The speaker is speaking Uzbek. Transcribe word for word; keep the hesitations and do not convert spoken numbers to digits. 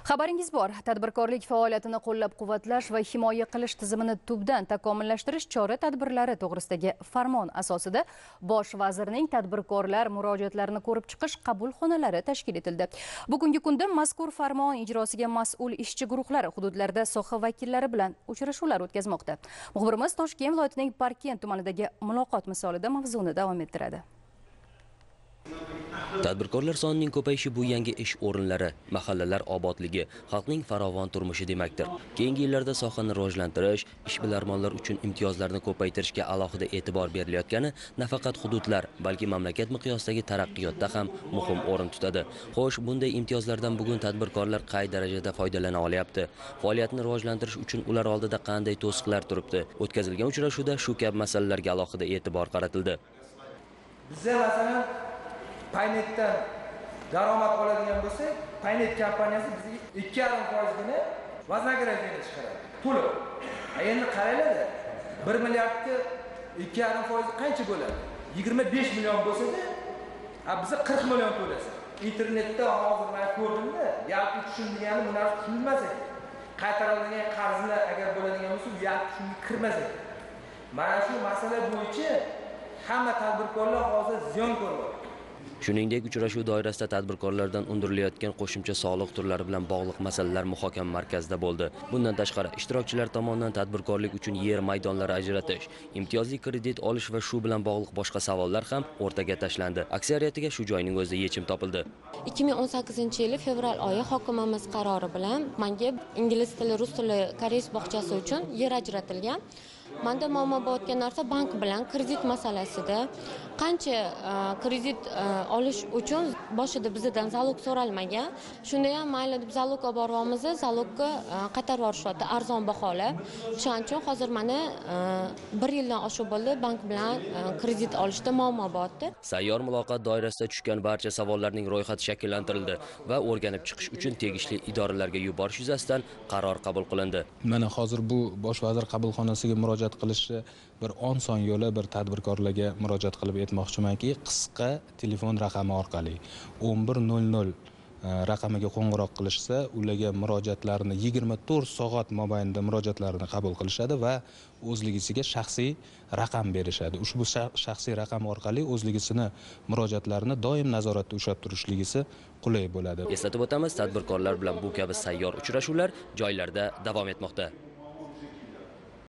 Xabaringiz bor. Tadbirkorlik faoliyatini qo'llab-quvvatlash va himoya qilish tizimini tubdan takomillashtirish chora-tadbirlari to'g'risidagi farmon asosida Bosh vazirning tadbirkorlar murojaatlarini ko'rib chiqish qabulxonalari tashkil etildi. Bugungi kunda mazkur farmon ijrosiga mas'ul ishchi guruhlar hududlarda soha vakillari bilan uchrashuvlar o'tkazmoqda. Muxbirimiz Toshkent viloyatining Parkent tumanidagi muloqot misolida mavzuni davom ettiradi. Tadbirkorlar sonining ko'payishi bu yangi ish o'rinlari, mahallalar obodligi, xalqning farovon turmushi demakdir. Keyingi yillarda sohani rivojlantirish, ishbilarmonlar uchun imtiyozlarni ko'paytirishga alohida e'tibor berilayotgani nafaqat hududlar, balki mamlakat miqyosidagi taraqqiyotda ham muhim o'rin tutadi. Xo'sh, bunday imtiyozlardan bugun tadbirkorlar qay darajada foydalana olyapti? Faoliyatni rivojlantirish uchun ular oldida qanday to'siqlar turibdi? O'tkazilgan uchrashuvda shu kabi masalalarga alohida e'tibor qaratildi. Bizda masalan Paynetdan daromad oladigan bo'lsak, Paynet kompaniyasi bizga ikki yarim foizgina вознаграждение chiqaradi. To'liq. Endi qaranglar, bir milliardni ikki yarim foiz qancha bo'ladi? yigirma besh million bo'lsa-da, a bizga qirq million to'lasa. Internetda hozir men ko'rdimda, yalpi tushundigani bu narsa tushunmas edi. Qaytariladigan qarzlar agar bo'ladigan bo'lsa, yalpi tushunga kirmas edi. Mana shu masala bo'yicha hamma tadbirkorlar hozir ziyon ko'ryapti. Shuningdek, uchrashuv doirasida tadbirkorlardan undirilayotgan qo'shimcha soliq turlari bilan bog'liq masalalar muhokama markazida bo'ldi. Bundan tashqari, ishtirokchilar tomonidan tadbirkorlik uchun yer maydonlari ajratish, imtiyozli kredit olish va shu bilan bog'liq boshqa savollar ham o'rtaga tashlandi. Aksariyatiga shu joyning o'zida yechim topildi. ikki ming o'n sakkizinchi yil fevral oyi hokimimiz qarori bilan menga ingliz tili, rus tili, koreys bog'chasi uchun yer ajratilgan. Menda muammo bo'layotgan narsa bank bilan kredit masalasida. Qancha kredit olish uchun boshida bizdan zalog so'ralmagan. Shunda ham mayli deb zalog olib boramiz, zalogga qaytarib yuborishyapti arzon bahola. Shuning uchun hozir mana bir yildan oshib bo'ldi bank bilan kredit olishda muammo bo'lyapti. Sayyor muloqot doirasida tushgan barcha savollarning ro'yxati shakllantirildi va o'rganib chiqish uchun tegishli idoralarga yuborish yuzasidan qaror qabul qilindi. Mana hozir bu Bosh vazir qabulxonasiga murojaat qilishni bir o'n son yo'li bir tadbirkorlarga murojaat qilib aytmoqchimanki, qisqa telefon raqami orqali o'n bir nol nol raqamiga qo'ng'iroq qilishsa, ularga murojaatlarini yigirma to'rt soat mobaynida murojaatlarini qabul qilishadi va o'zligisiga shaxsiy raqam berishadi. Ushbu shaxsiy raqam orqali o'zligisini murojaatlarini doim nazoratda ushlab turishligisi qulay bo'ladi. Eslatib o'tamiz, tadbirkorlar bilan bu kabi sayyor uchrashuvlar joylarda davom etmoqda.